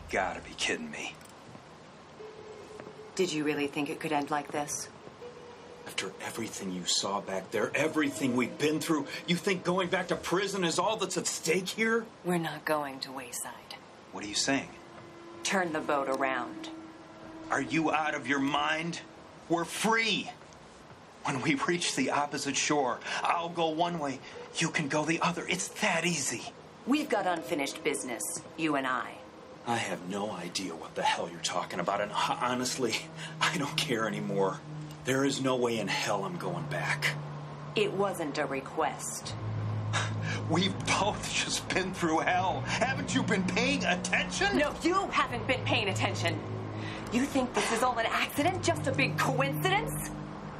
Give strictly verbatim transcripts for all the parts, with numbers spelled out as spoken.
gotta be kidding me. Did you really think it could end like this? After everything you saw back there, everything we've been through, you think going back to prison is all that's at stake here? We're not going to Wayside. What are you saying? Turn the boat around. Are you out of your mind? We're free. When we reach the opposite shore, I'll go one way, you can go the other. It's that easy. We've got unfinished business, you and I. I have no idea what the hell you're talking about, and honestly, I don't care anymore. There is no way in hell I'm going back. It wasn't a request. We've both just been through hell. Haven't you been paying attention? No, you haven't been paying attention. You think this is all an accident? Just a big coincidence?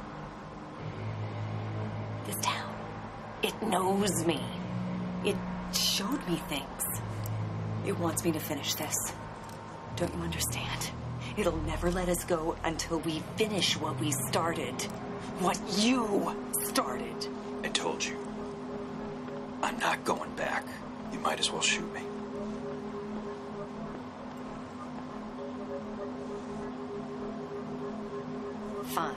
This town, it knows me. It showed me things. It wants me to finish this. Don't you understand? It'll never let us go until we finish what we started. What you started. I told you. I'm not going back. You might as well shoot me. Fine.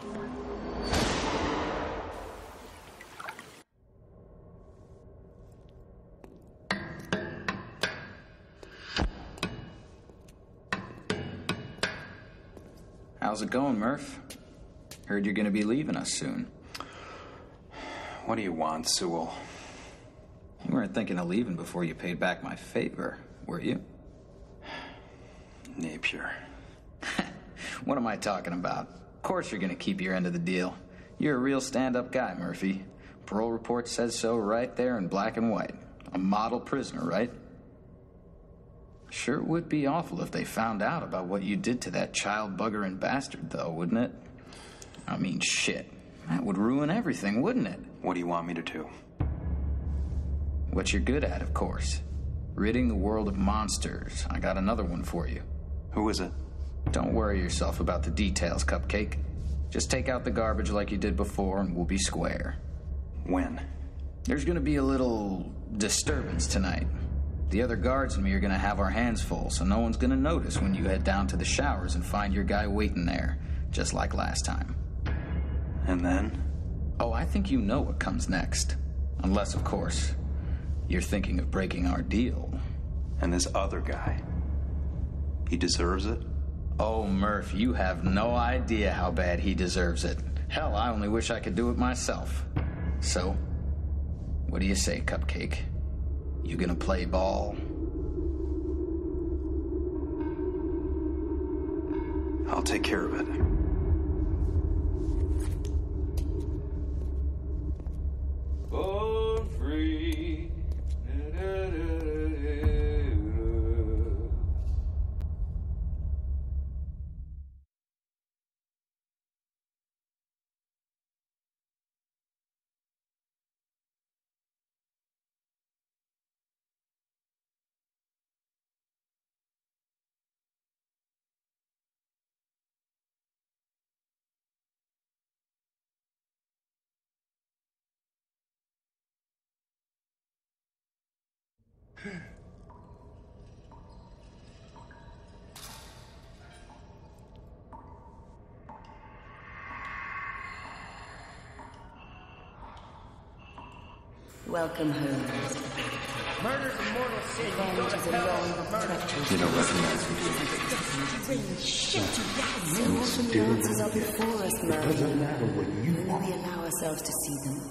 How's it going, Murph? Heard you're gonna be leaving us soon. What do you want, Sewell? You weren't thinking of leaving before you paid back my favor, were you? Napier. What am I talking about? Of course you're gonna keep your end of the deal. You're a real stand-up guy, Murphy. Parole report says so right there in black and white. A model prisoner, right? Sure would be awful if they found out about what you did to that child bugger and bastard, though, wouldn't it? I mean, shit. That would ruin everything, wouldn't it? What do you want me to do? What you're good at, of course. Ridding the world of monsters. I got another one for you. Who is it? Don't worry yourself about the details, Cupcake. Just take out the garbage like you did before and we'll be square. When? There's gonna be a little disturbance tonight. The other guards and me are gonna have our hands full, so no one's gonna notice when you head down to the showers and find your guy waiting there, just like last time. And then? Oh, I think you know what comes next. Unless, of course, you're thinking of breaking our deal. And this other guy, he deserves it? Oh, Murph, you have no idea how bad he deserves it. Hell, I only wish I could do it myself. So, what do you say, Cupcake? You gonna play ball? I'll take care of it. Born free. Welcome home. Murder's a mortal sin. You go to hell for murder. You don't recognize me. Bring shit to that. So often the answers are before us, Murray. It doesn't matter what you want. We allow ourselves to see them.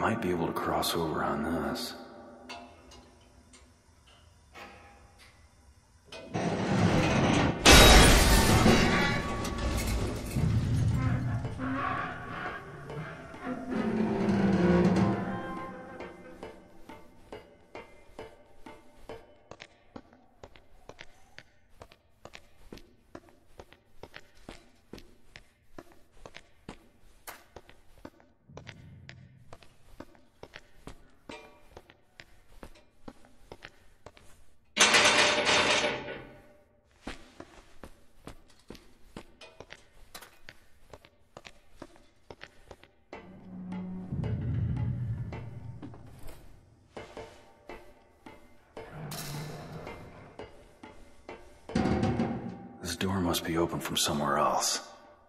might be able to cross over on this. This door must be open from somewhere else.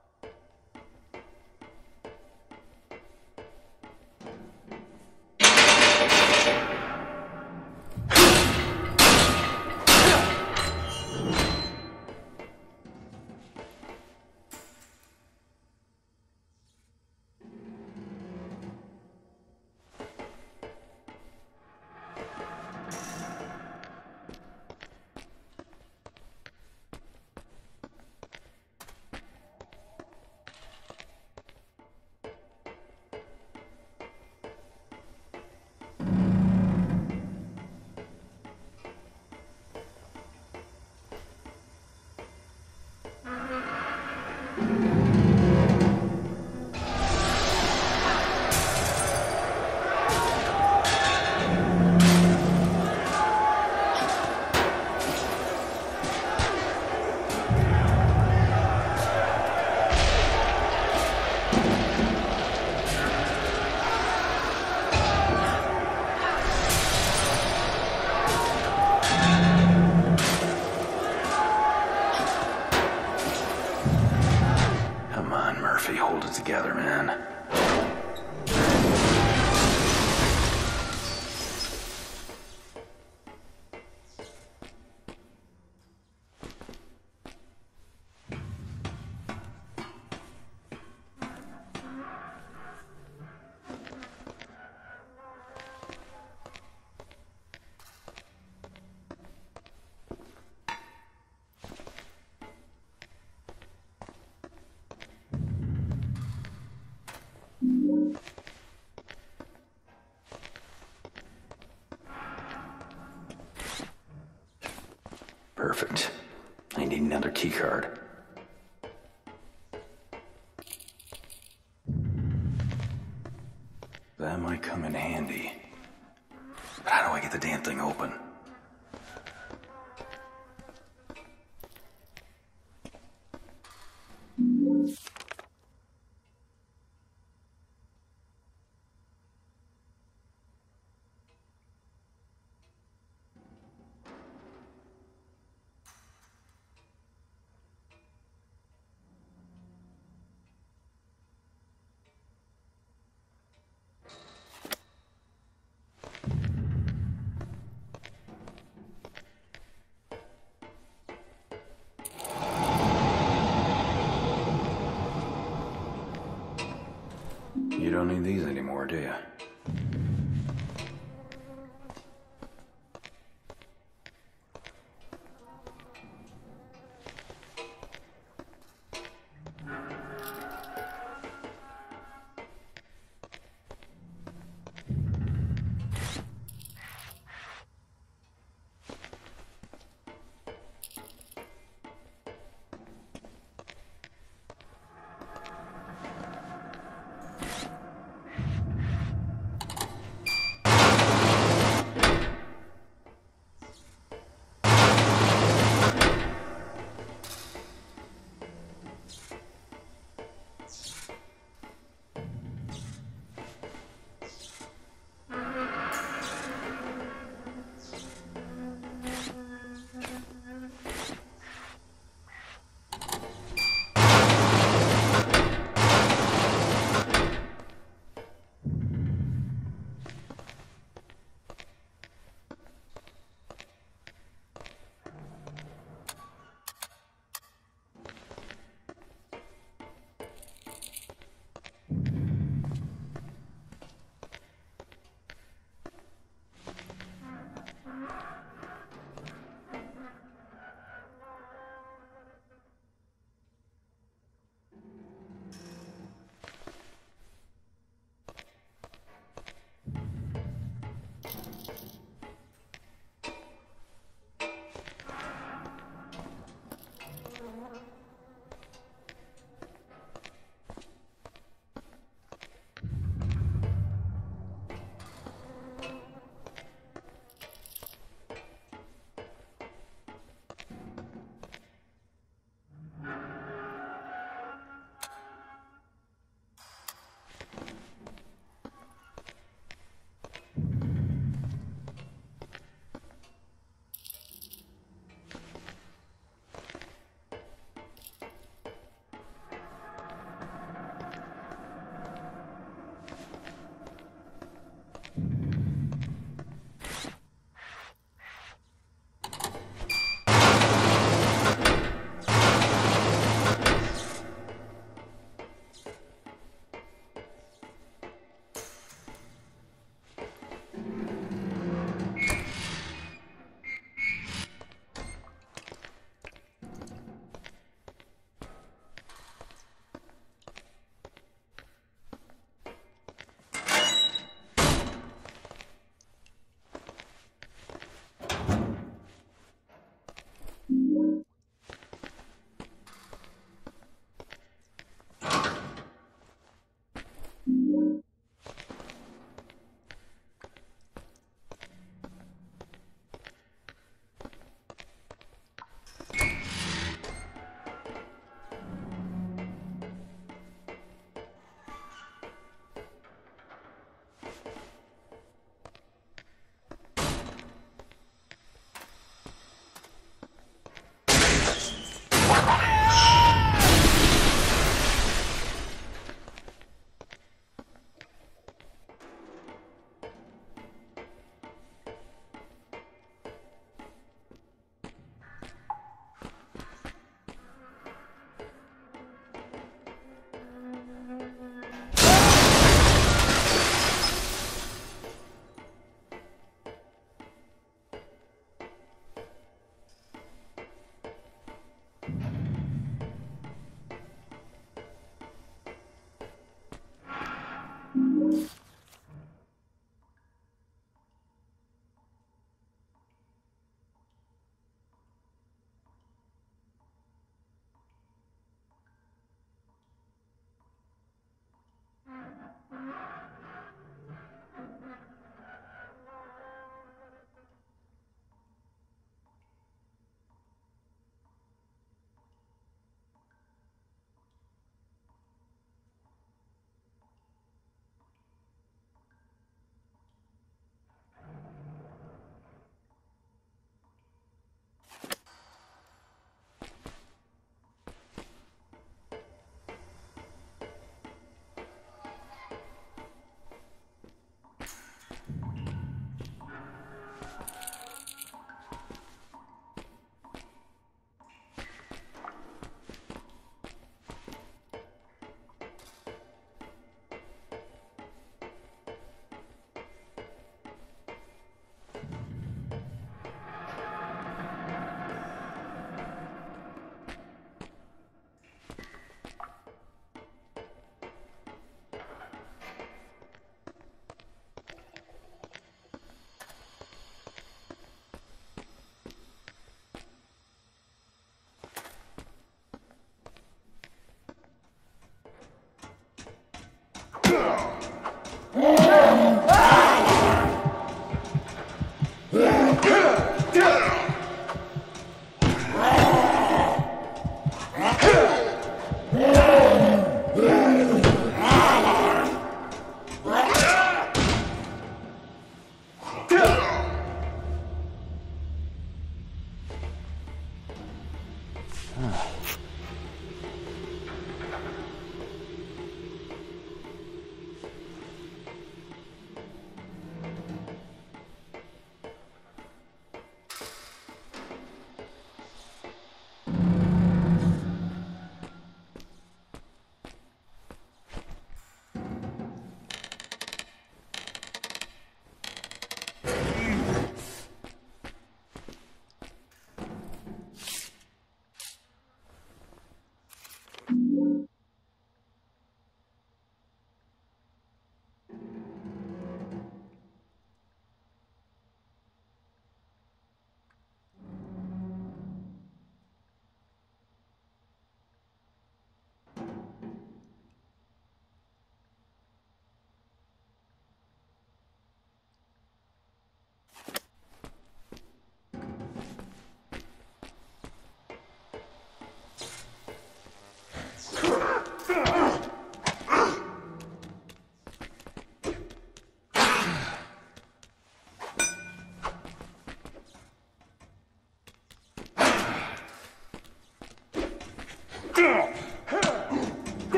Hold it together, man. Perfect. I need another key card. That might come in handy. But how do I get the damn thing open? You don't need these anymore, do you?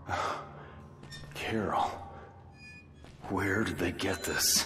Carol. Where did they get this?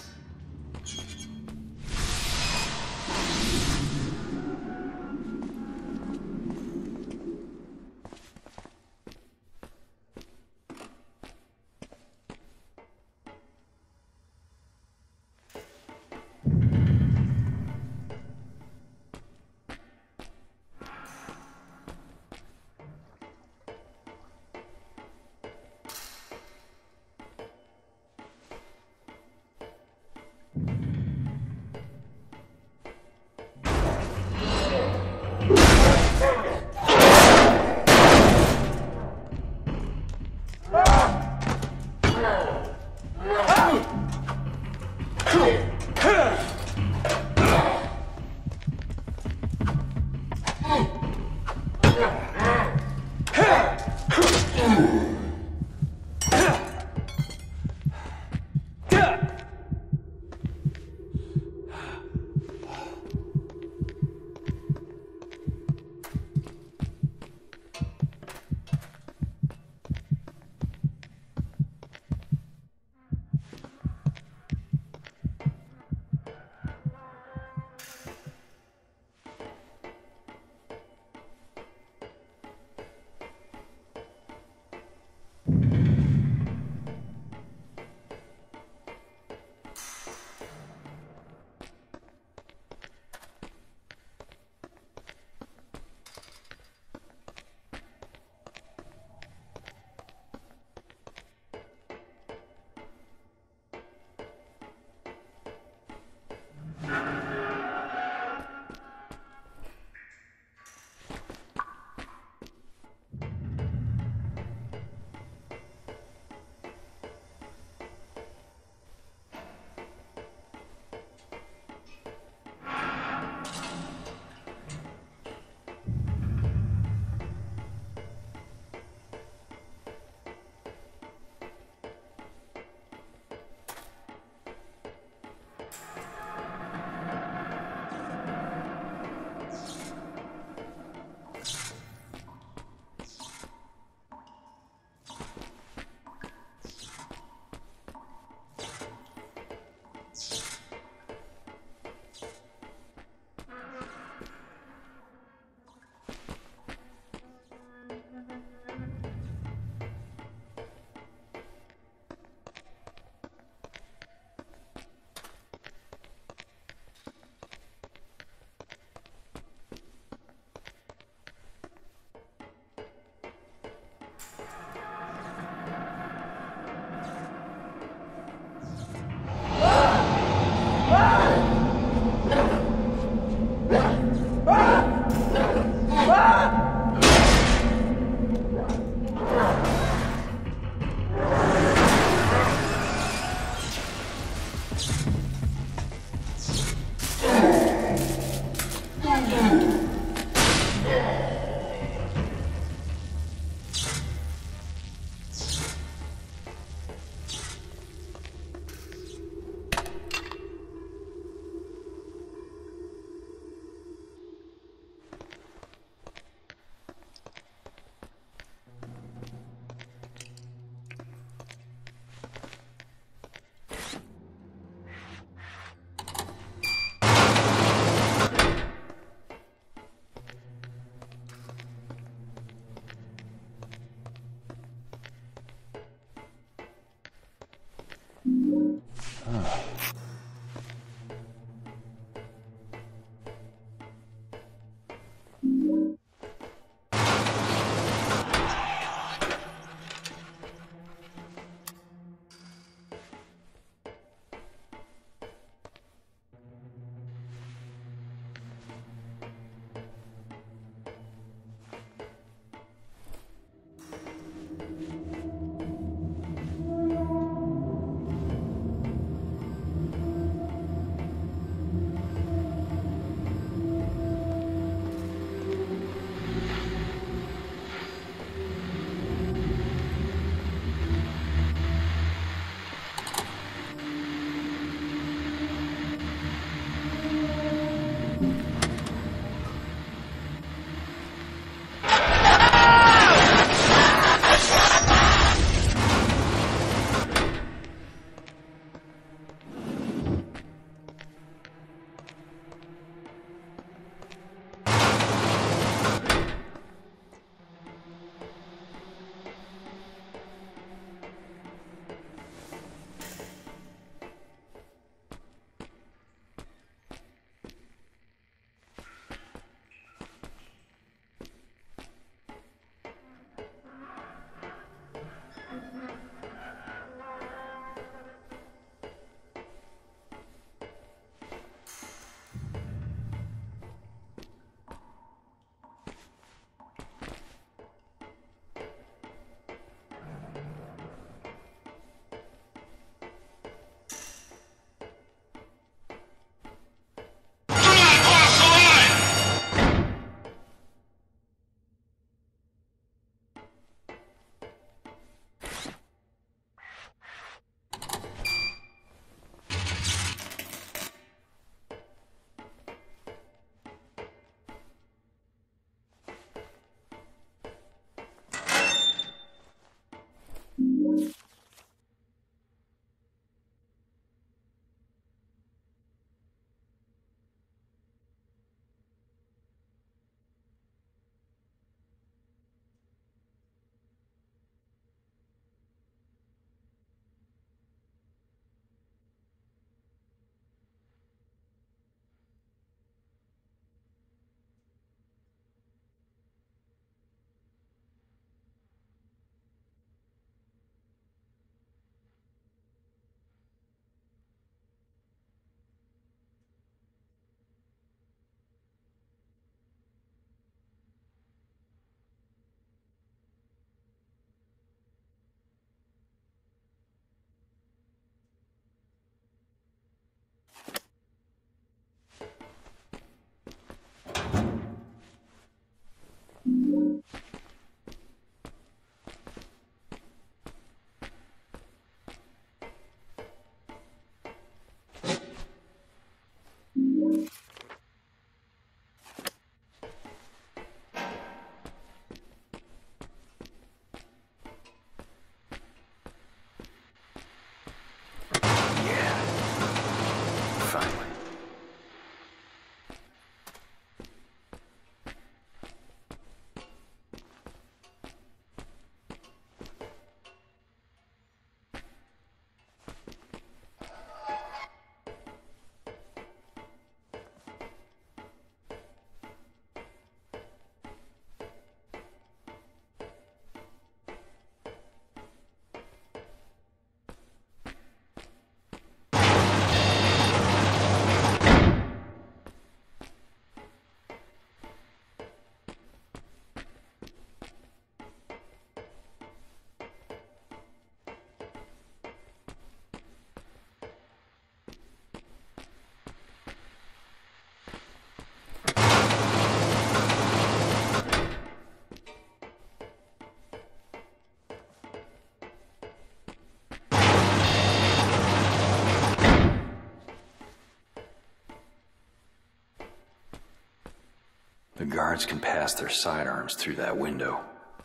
The guards can pass their sidearms through that window.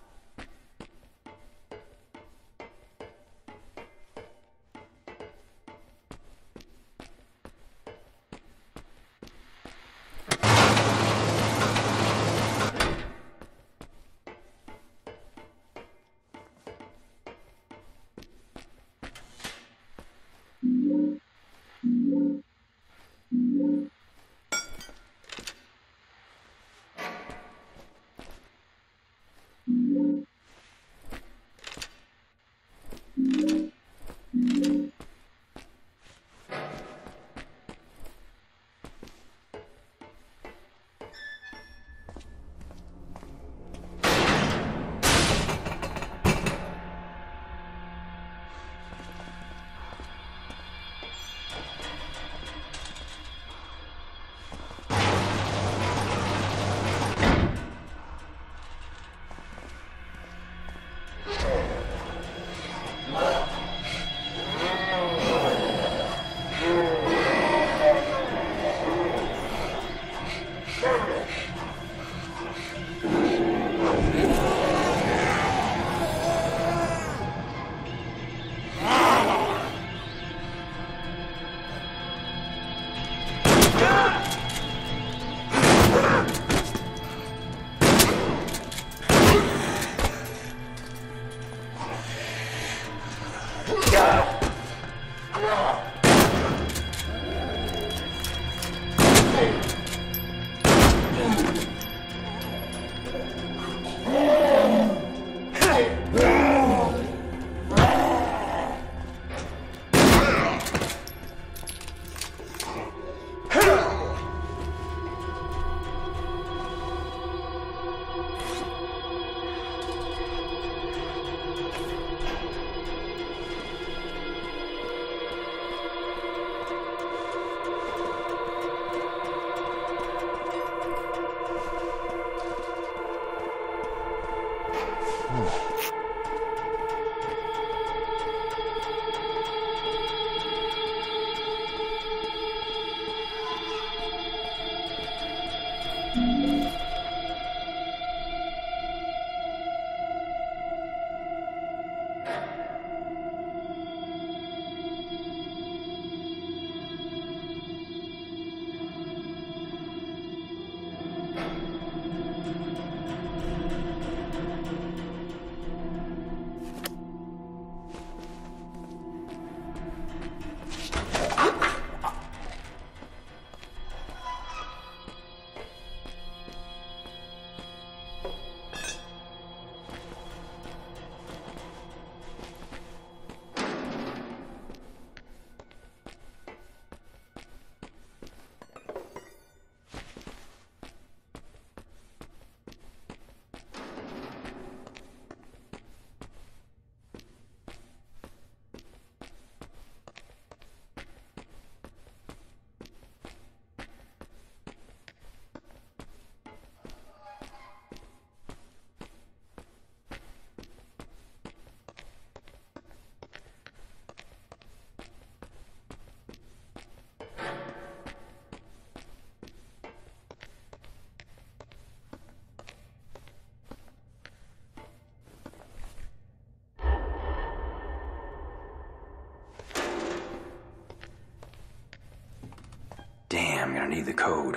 Damn, I'm gonna need the code.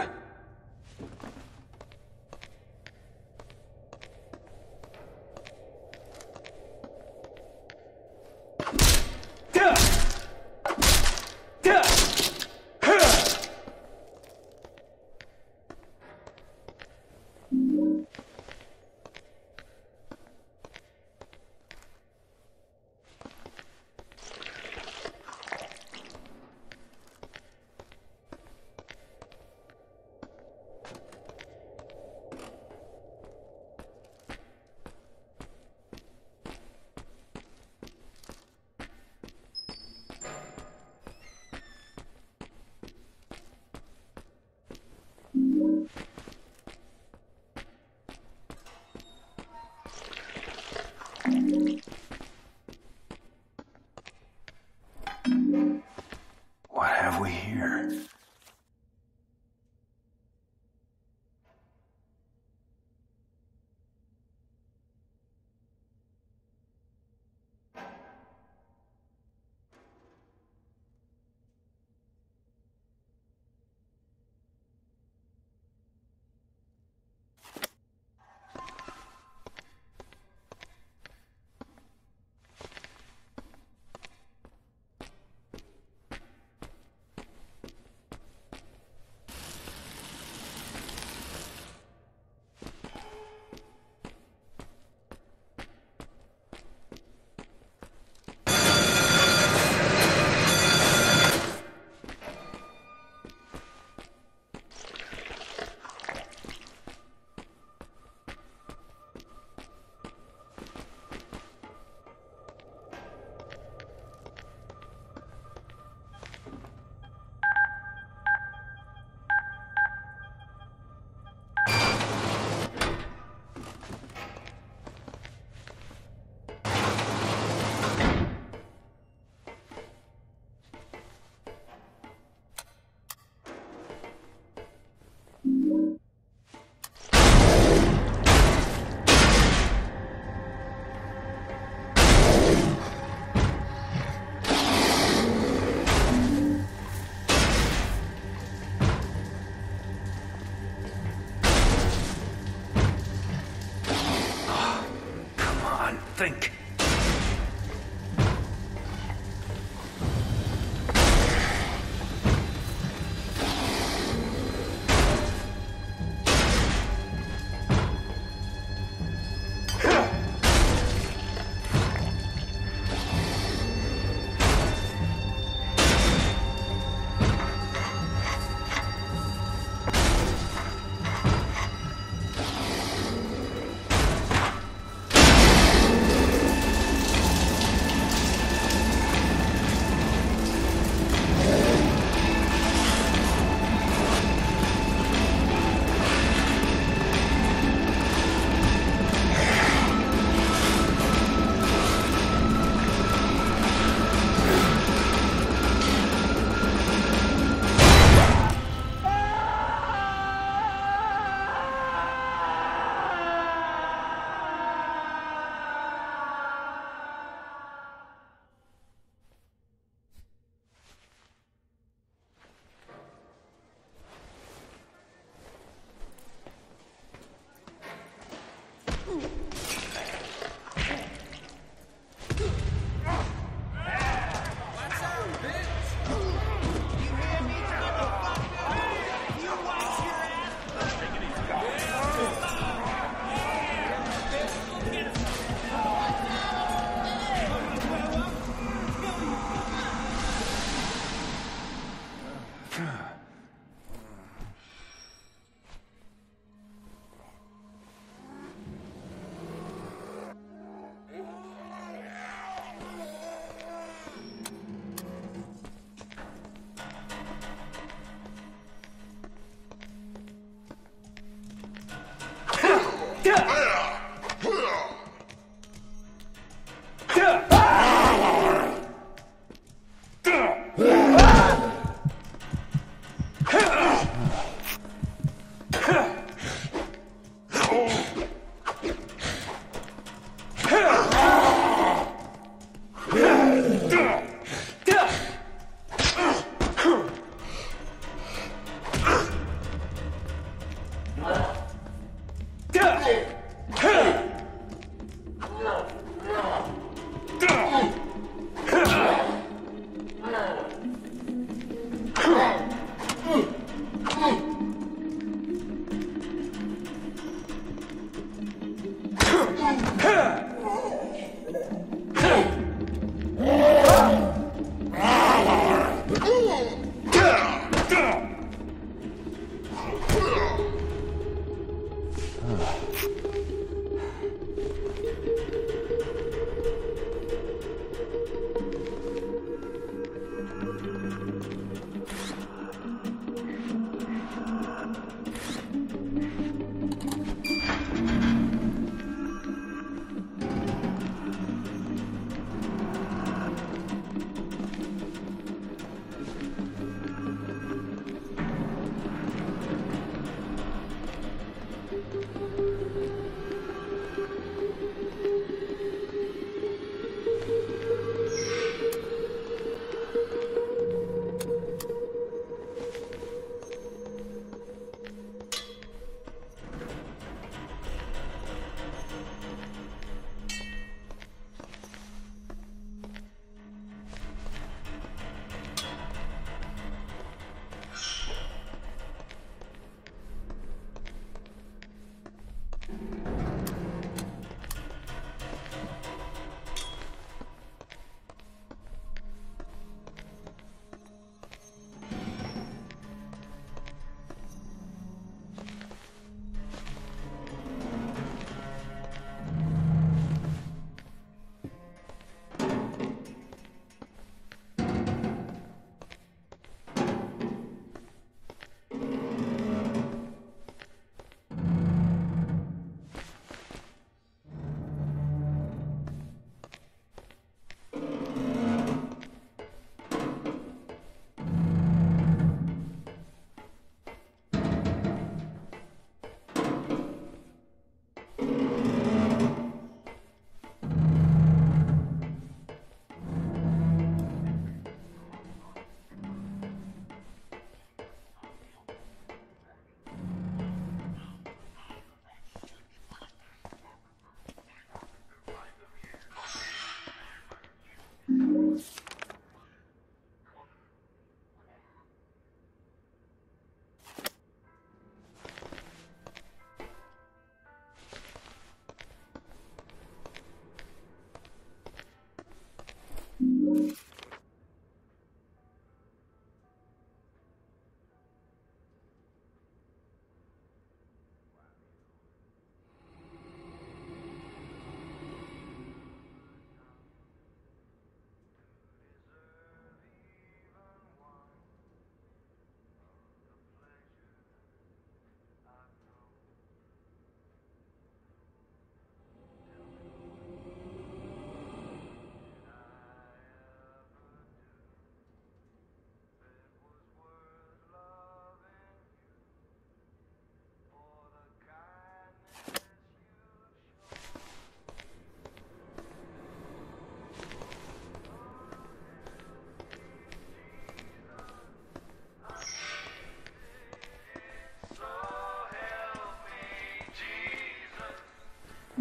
think.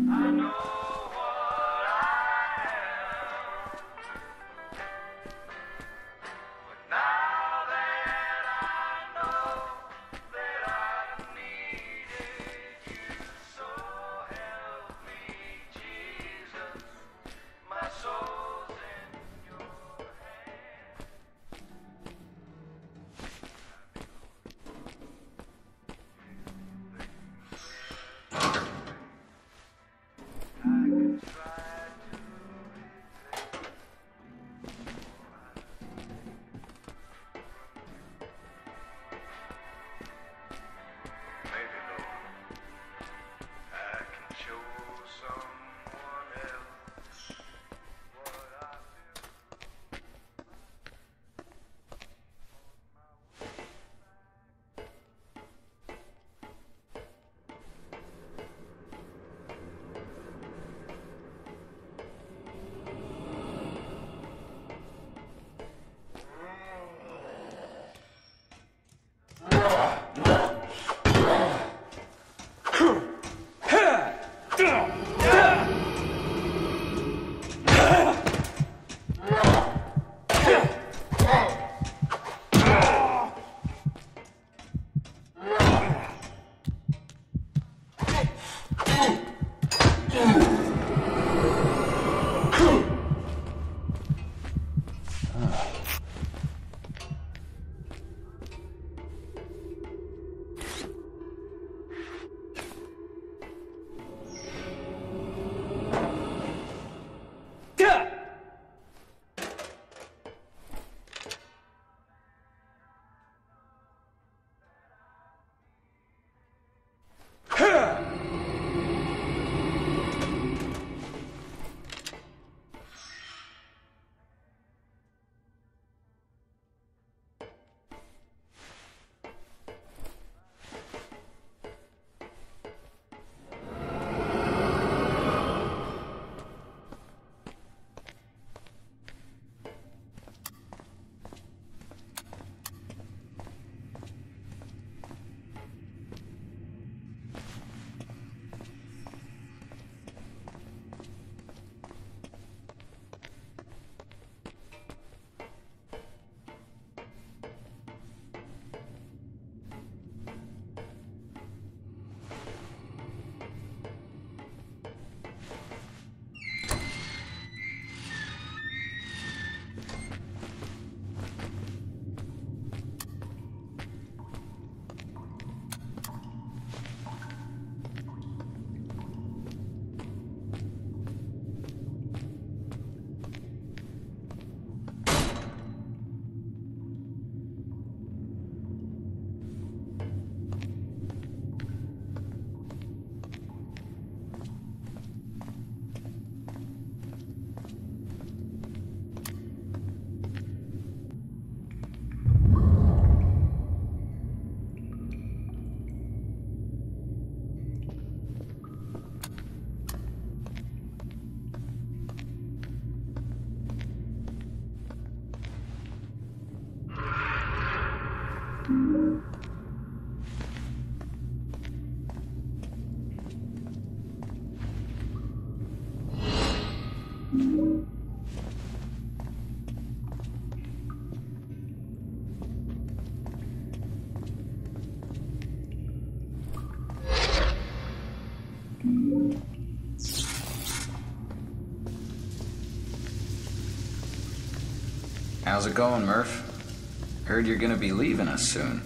How's it going, Murph? Heard you're gonna be leaving us soon.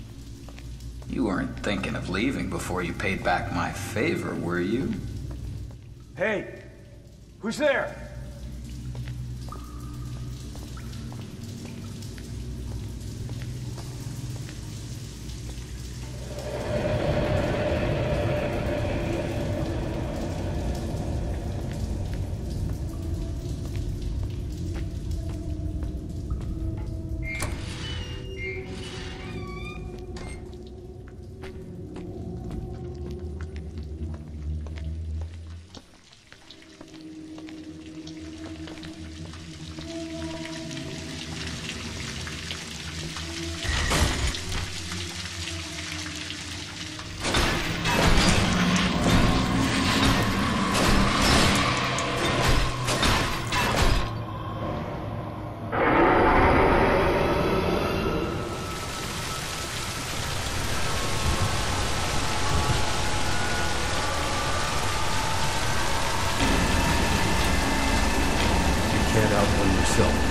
You weren't thinking of leaving before you paid back my favor, were you? Hey, who's there? out for yourself.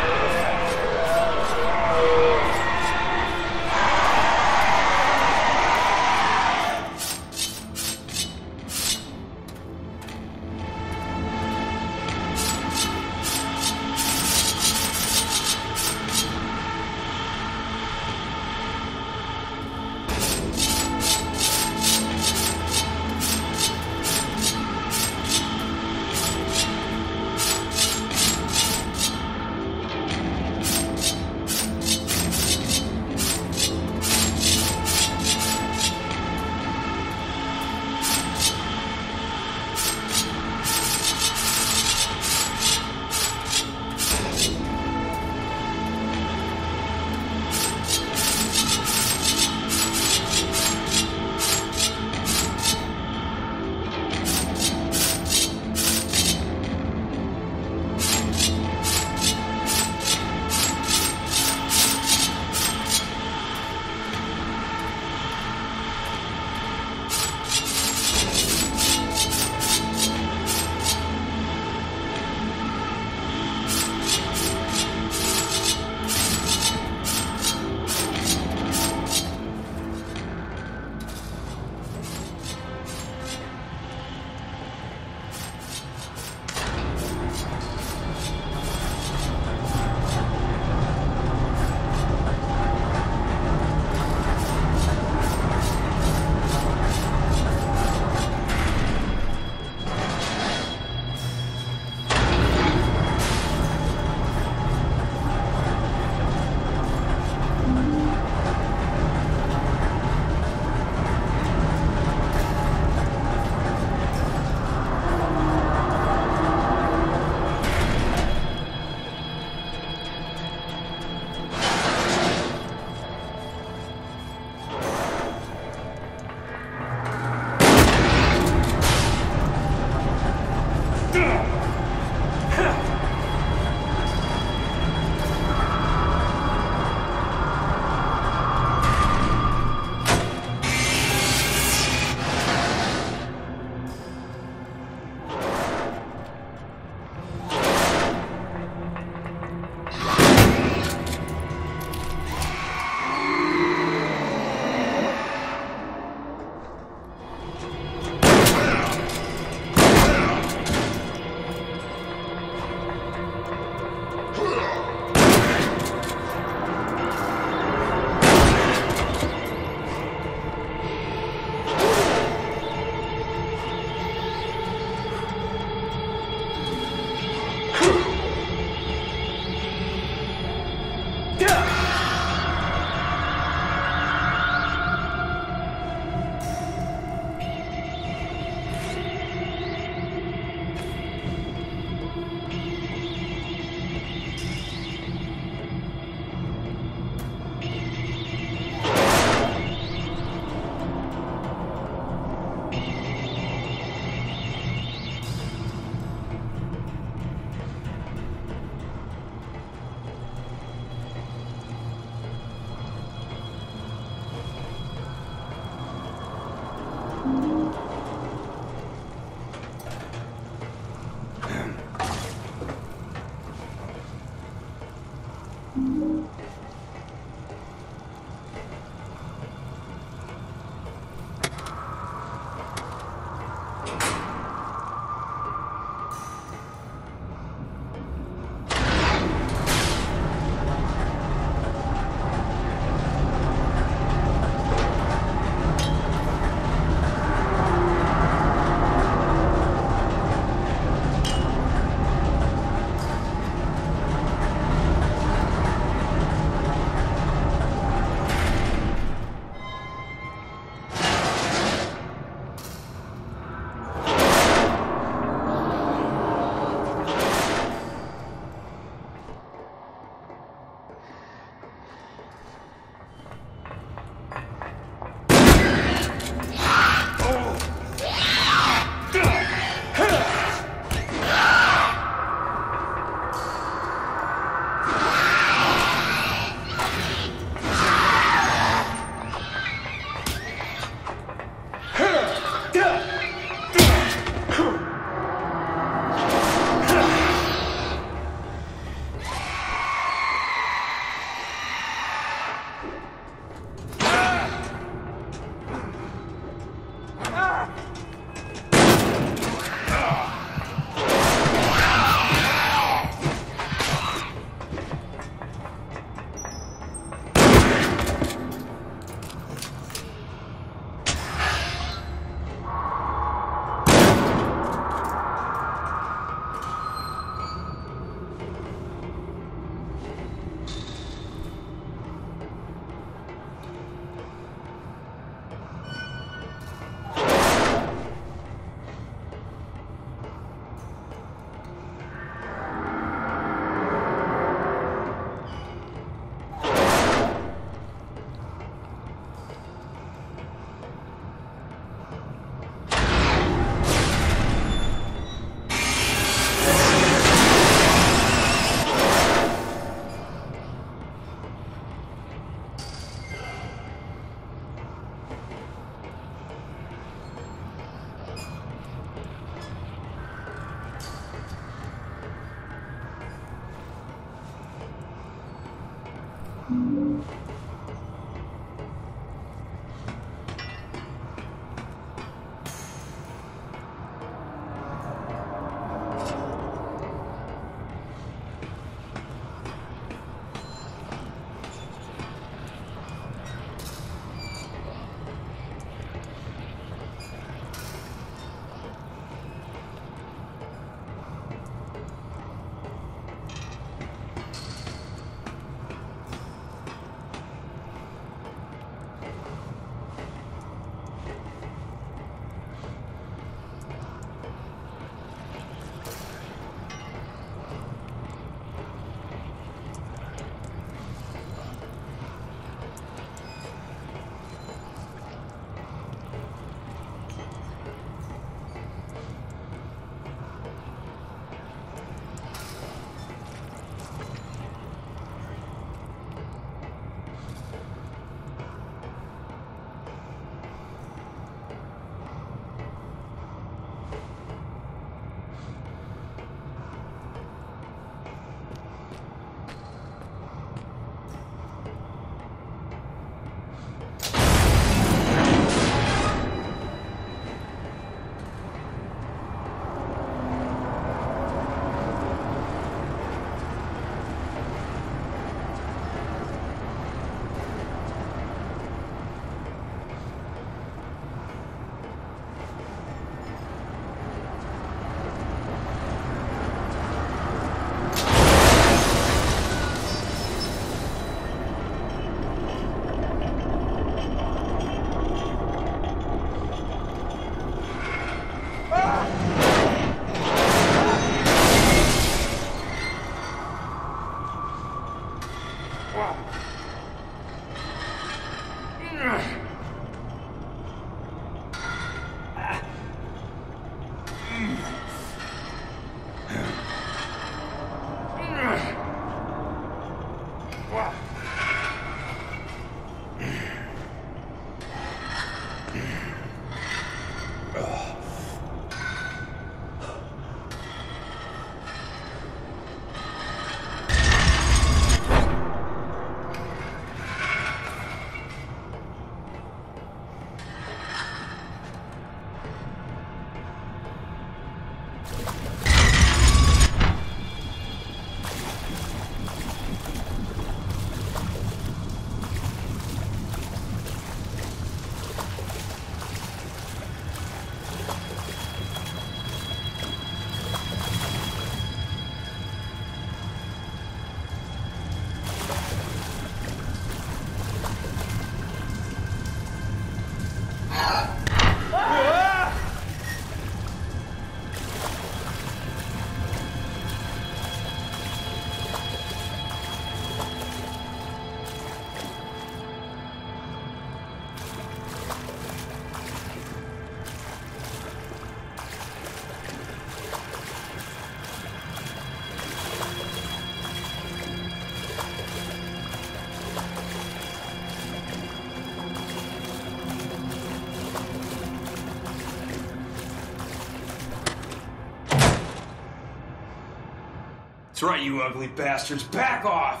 That's right, you ugly bastards. Back off!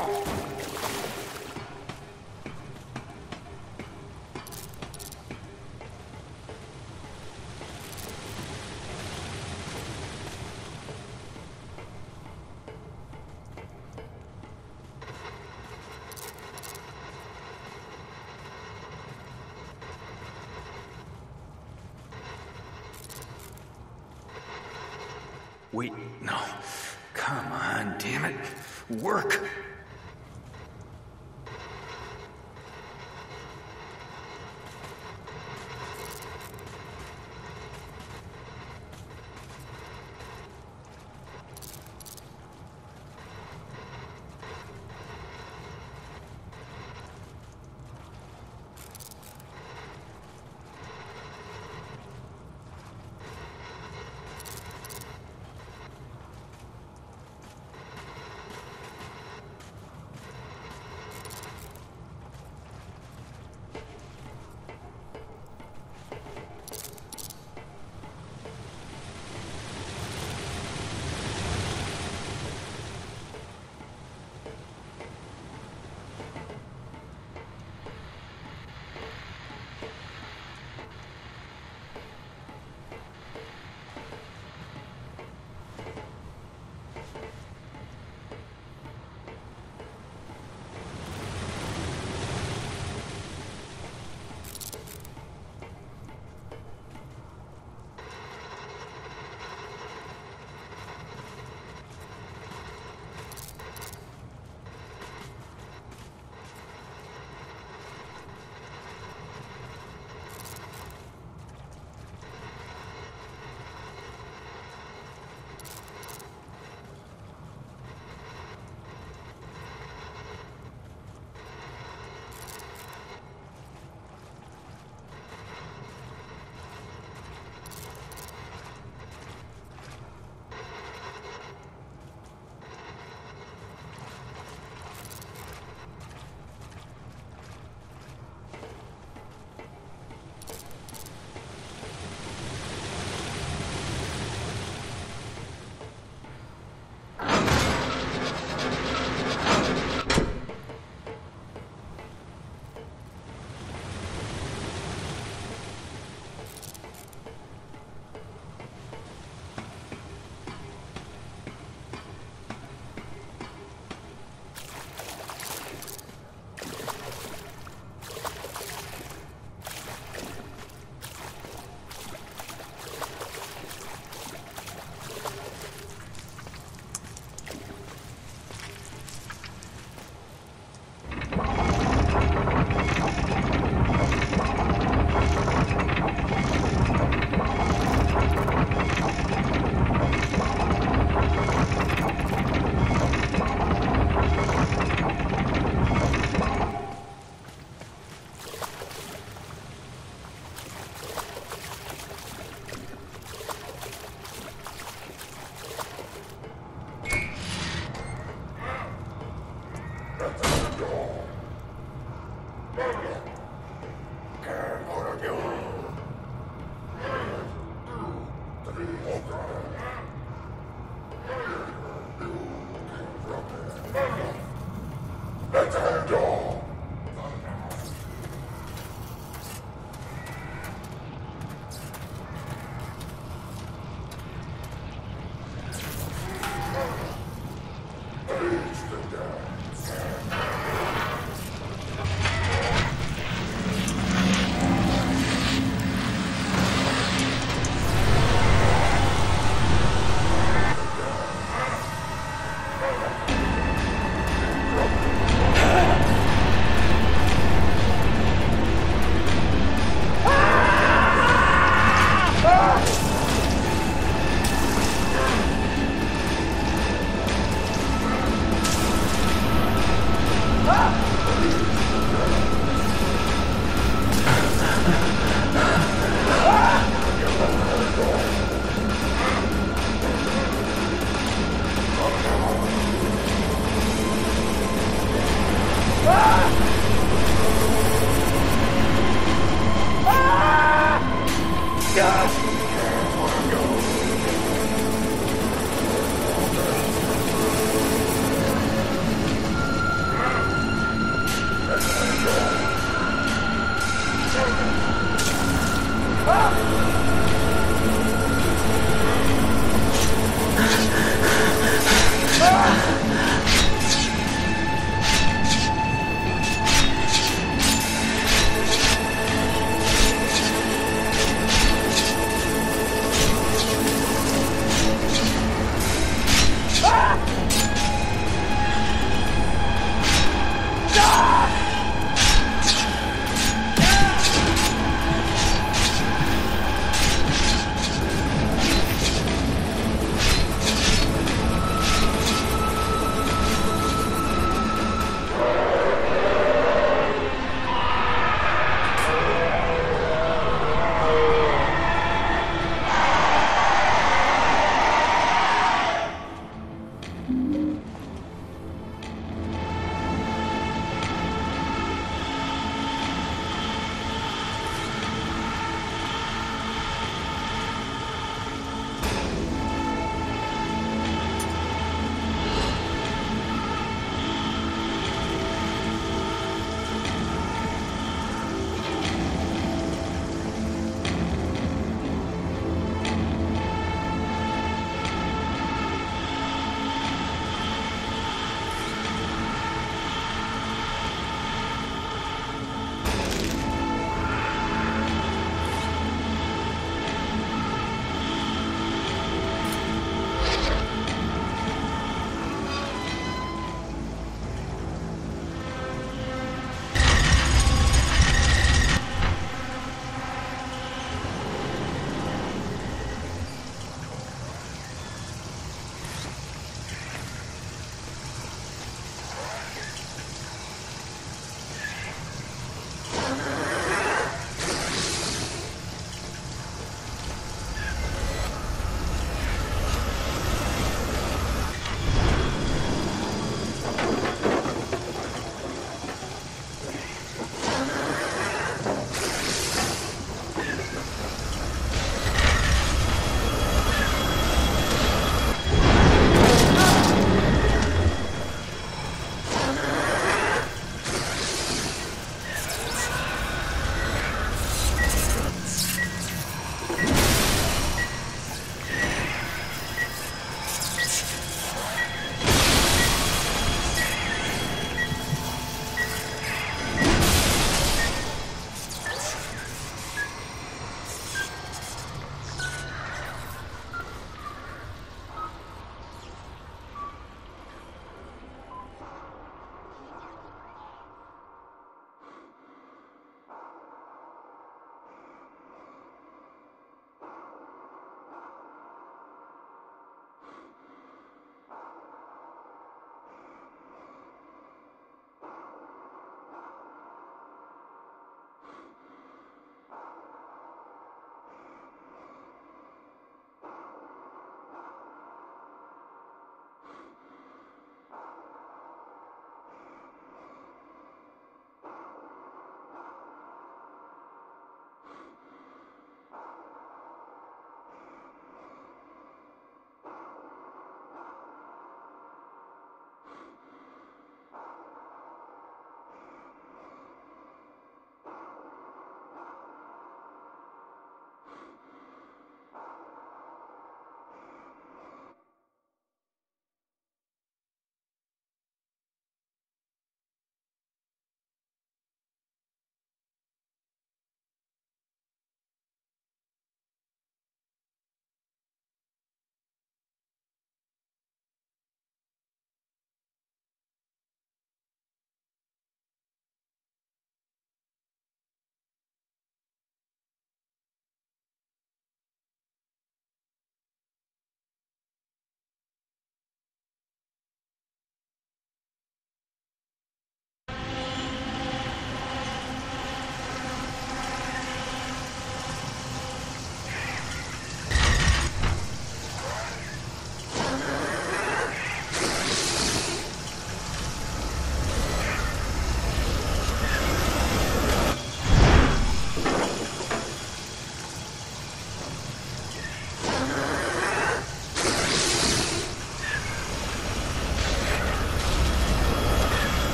Wait, no. Come on, damn it. Work!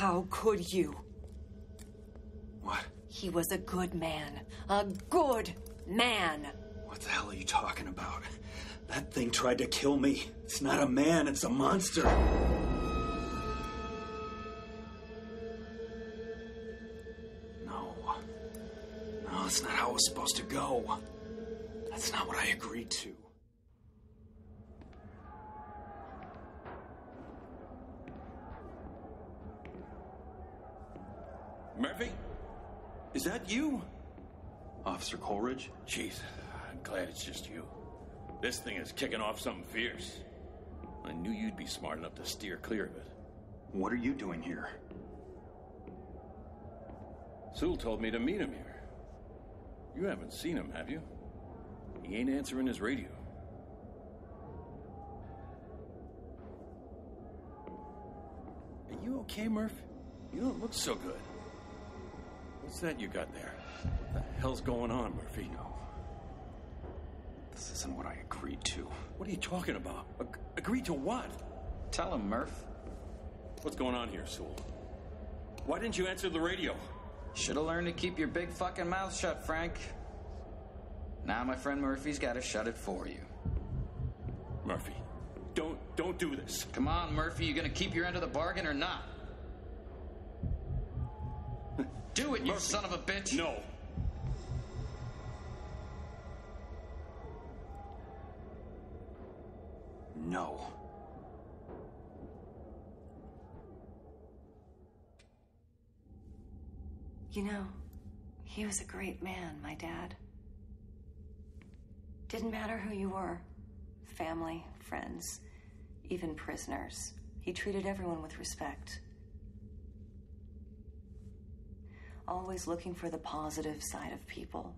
How could you? What? He was a good man. A good man. What the hell are you talking about? That thing tried to kill me. It's not a man, it's a monster. No. No, that's not how it was supposed to go. That's not what I agreed to. Murphy? Is that you? Officer Coleridge? Jeez, I'm glad it's just you. This thing is kicking off something fierce. I knew you'd be smart enough to steer clear of it. What are you doing here? Sewell told me to meet him here. You haven't seen him, have you? He ain't answering his radio. Are you okay, Murph? You don't look so good. What's that you got there? What the hell's going on, Murphy? No. This isn't what I agreed to. What are you talking about? Ag- agreed to what? Tell him, Murph. What's going on here, Sewell? Why didn't you answer the radio? Should have learned to keep your big fucking mouth shut, Frank. Now my friend Murphy's got to shut it for you. Murphy, don't don't do this. Come on, Murphy, you gonna keep your end of the bargain or not? Do it, you Murphy. son of a bitch! No. No. You know, he was a great man, my dad. Didn't matter who you were. Family, friends, even prisoners. He treated everyone with respect. Always looking for the positive side of people.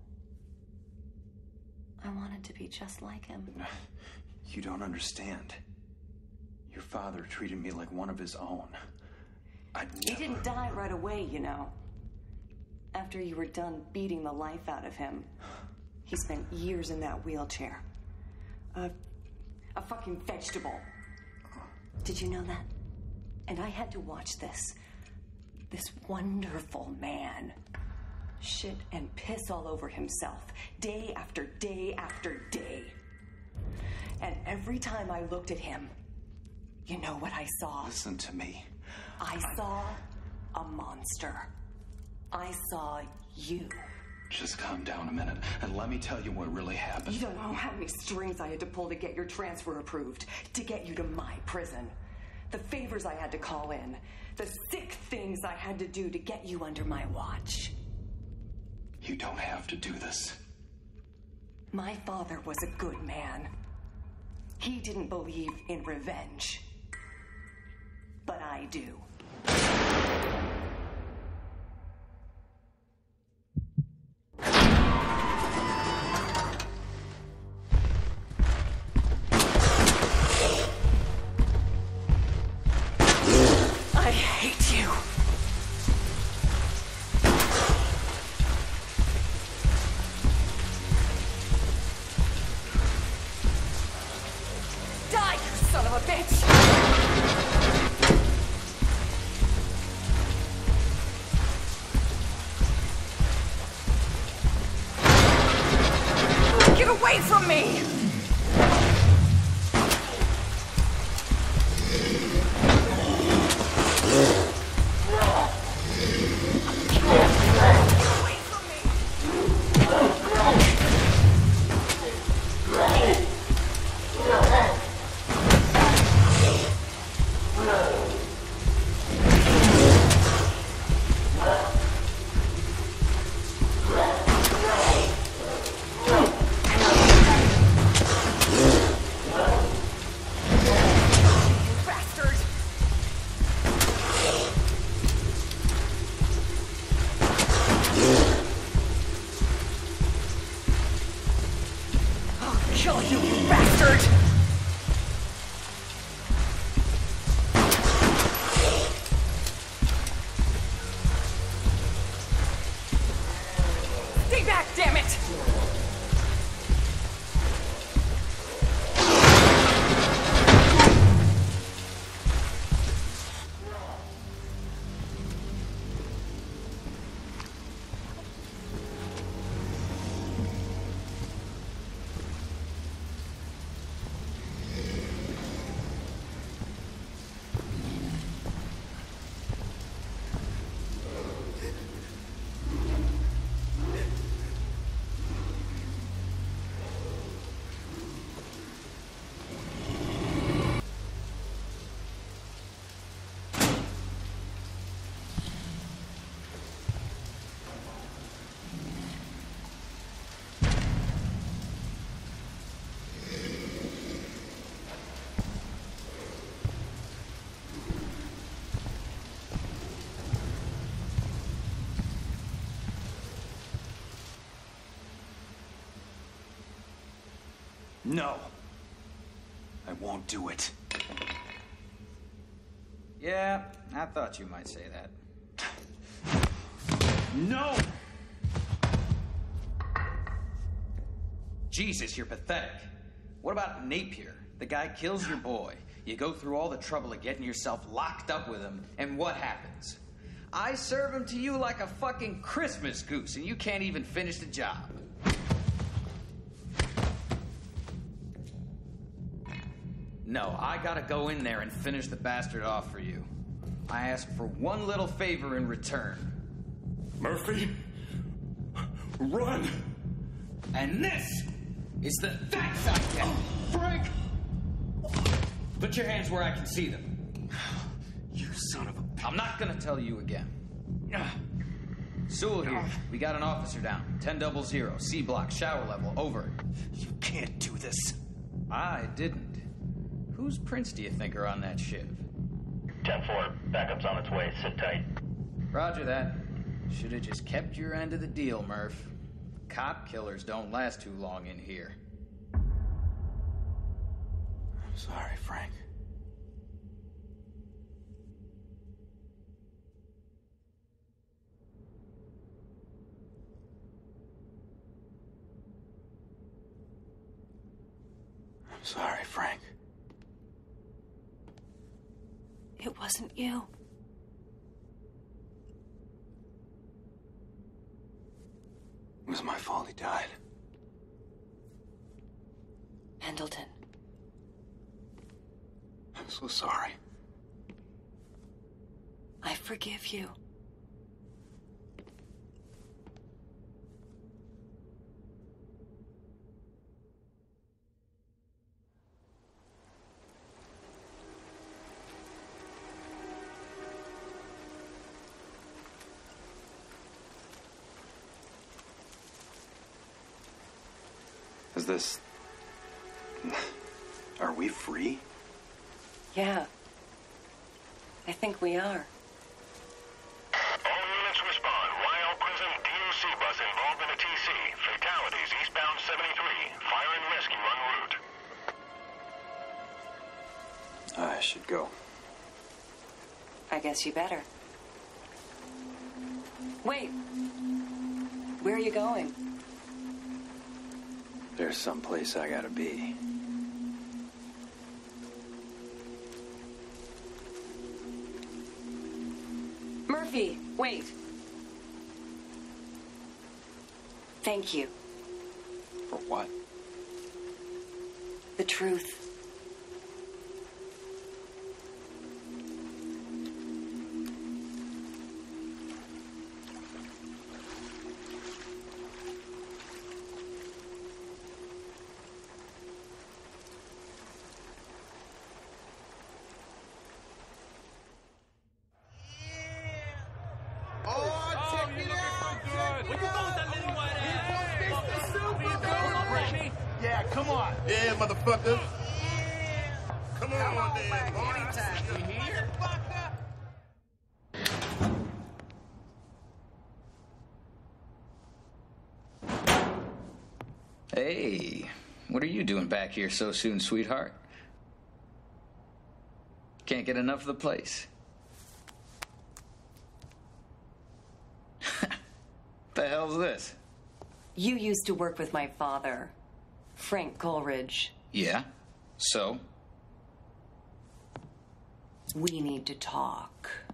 I wanted to be just like him. You don't understand. Your father treated me like one of his own. I'd never... He didn't die right away, you know. After you were done beating the life out of him, he spent years in that wheelchair. A, a fucking vegetable. Did you know that? And I had to watch this. This wonderful man shit and piss all over himself, day after day after day. And every time I looked at him, you know what I saw? Listen to me. I saw a monster. I saw you. Just calm down a minute and let me tell you what really happened. You don't know how many strings I had to pull to get your transfer approved, to get you to my prison. The favors I had to call in, the sick things I had to do to get you under my watch. You don't have to do this. My father was a good man. He didn't believe in revenge. But I do. I hate you. Die, you son of a bitch! Get away from me! Kill you, you bastard! Stay back, damn it! No. I won't do it. Yeah, I thought you might say that. No! Jesus, you're pathetic. What about Napier? The guy kills your boy. You go through all the trouble of getting yourself locked up with him, and what happens? I serve him to you like a fucking Christmas goose, and you can't even finish the job. No, I gotta go in there and finish the bastard off for you. I ask for one little favor in return. Murphy, run! And this is the thanks I get. Frank! Put your hands where I can see them. You son of a... I'm not gonna tell you again. Sewell here. We got an officer down. ten double zero. C block. Shower level. Over. You can't do this. I didn't. Whose prints do you think are on that shiv? ten four. Backup's on its way. Sit tight. Roger that. Should have just kept your end of the deal, Murph. Cop killers don't last too long in here. I'm sorry, Frank. I'm sorry, Frank. It wasn't you. It was my fault he died. Pendleton. I'm so sorry. I forgive you. Is this... Are we free? Yeah. I think we are. All units respond. Ryle Prison D O C bus involved in a T C. Fatalities eastbound seventy-three. Fire and rescue en route. I should go. I guess you better. Wait. Where are you going? There's someplace I gotta be. Murphy, wait. Thank you. For what? The truth. Yeah, come on. Yeah, motherfucker. Come on, come on then, boy. Anytime, you hear? Hey, what are you doing back here so soon, sweetheart? Can't get enough of the place. The hell's this? You used to work with my father, Frank Coleridge. Yeah? So? We need to talk.